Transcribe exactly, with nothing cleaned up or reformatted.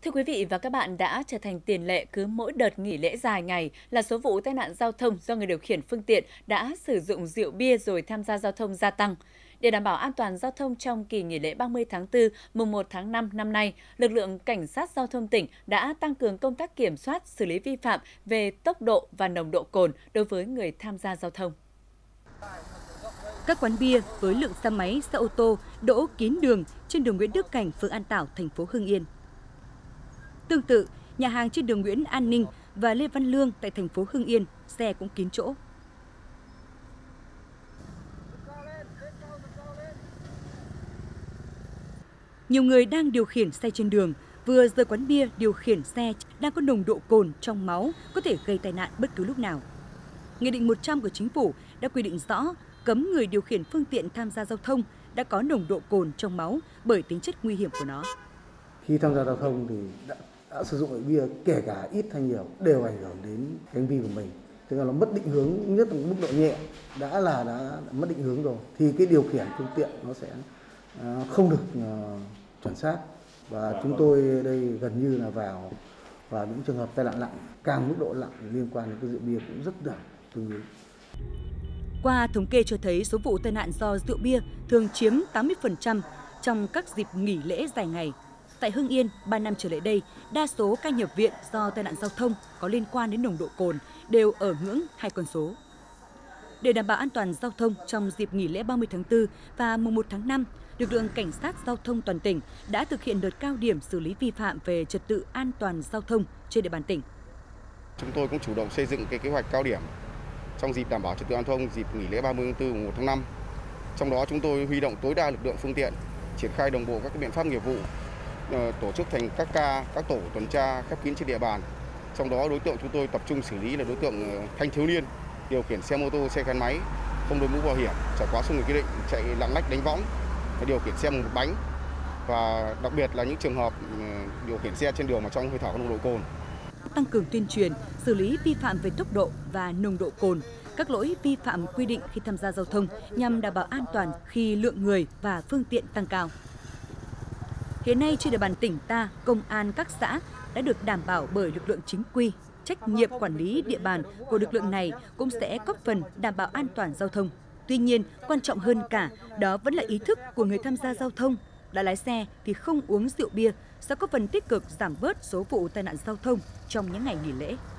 Thưa quý vị và các bạn, đã trở thành tiền lệ cứ mỗi đợt nghỉ lễ dài ngày là số vụ tai nạn giao thông do người điều khiển phương tiện đã sử dụng rượu bia rồi tham gia giao thông gia tăng. Để đảm bảo an toàn giao thông trong kỳ nghỉ lễ ba mươi tháng tư, mùng một tháng năm năm nay, lực lượng Cảnh sát Giao thông tỉnh đã tăng cường công tác kiểm soát, xử lý vi phạm về tốc độ và nồng độ cồn đối với người tham gia giao thông. Các quán bia với lượng xe máy, xe ô tô đỗ kín đường trên đường Nguyễn Đức Cảnh, phường An Tảo, thành phố Hưng Yên. Tương tự, nhà hàng trên đường Nguyễn An Ninh và Lê Văn Lương tại thành phố Hưng Yên, xe cũng kín chỗ. Nhiều người đang điều khiển xe trên đường, vừa rời quán bia điều khiển xe đang có nồng độ cồn trong máu có thể gây tai nạn bất cứ lúc nào. Nghị định một trăm của Chính phủ đã quy định rõ cấm người điều khiển phương tiện tham gia giao thông đã có nồng độ cồn trong máu bởi tính chất nguy hiểm của nó. Khi tham gia giao thông thì đã, đã sử dụng rượu bia, kể cả ít hay nhiều, đều ảnh hưởng đến hành vi của mình. Thế là nó mất định hướng, nhất là mức độ nhẹ đã là đã, đã mất định hướng rồi, thì cái điều khiển phương tiện nó sẽ uh, không được uh, chuẩn xác. Và chúng tôi đây gần như là vào vào những trường hợp tai nạn nặng, càng mức độ nặng liên quan đến cái rượu bia cũng rất là tương ứng. Qua thống kê cho thấy số vụ tai nạn do rượu bia thường chiếm tám mươi phần trăm trong các dịp nghỉ lễ dài ngày. Tại Hưng Yên, ba năm trở lại đây, đa số ca nhập viện do tai nạn giao thông có liên quan đến nồng độ cồn đều ở ngưỡng hai con số. Để đảm bảo an toàn giao thông trong dịp nghỉ lễ ba mươi tháng tư và mùng một tháng năm, lực lượng Cảnh sát Giao thông toàn tỉnh đã thực hiện đợt cao điểm xử lý vi phạm về trật tự an toàn giao thông trên địa bàn tỉnh. Chúng tôi cũng chủ động xây dựng cái kế hoạch cao điểm trong dịp đảm bảo trật tự an toàn dịp nghỉ lễ ba mươi tháng tư mùng một tháng năm. Trong đó chúng tôi huy động tối đa lực lượng phương tiện, triển khai đồng bộ các biện pháp nghiệp vụ, tổ chức thành các ca, các tổ tuần tra khép kín trên địa bàn. Trong đó đối tượng chúng tôi tập trung xử lý là đối tượng thanh thiếu niên điều khiển xe mô tô, xe gắn máy, không đội mũ bảo hiểm, trở quá số người quy định, chạy lạng lách đánh võng, điều khiển xe một bánh, và đặc biệt là những trường hợp điều khiển xe trên đường mà trong hơi thở có nồng độ cồn. Tăng cường tuyên truyền, xử lý vi phạm về tốc độ và nồng độ cồn, các lỗi vi phạm quy định khi tham gia giao thông nhằm đảm bảo an toàn khi lượng người và phương tiện tăng cao. Hiện nay trên địa bàn tỉnh ta, công an các xã đã được đảm bảo bởi lực lượng chính quy. Trách nhiệm quản lý địa bàn của lực lượng này cũng sẽ góp phần đảm bảo an toàn giao thông. Tuy nhiên, quan trọng hơn cả, đó vẫn là ý thức của người tham gia giao thông. Đã lái xe thì không uống rượu bia sẽ có phần tích cực giảm bớt số vụ tai nạn giao thông trong những ngày nghỉ lễ.